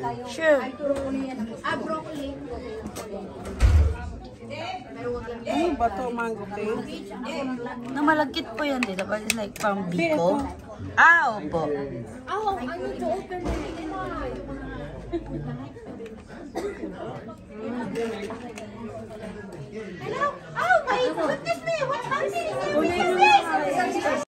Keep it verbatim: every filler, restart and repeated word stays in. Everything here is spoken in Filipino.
Sure. Ah, broccoli. Ano ba to, mango cake? Namalagkit po yan dito. But it's like from Biko. Ah, opo. Oh, I need to open it.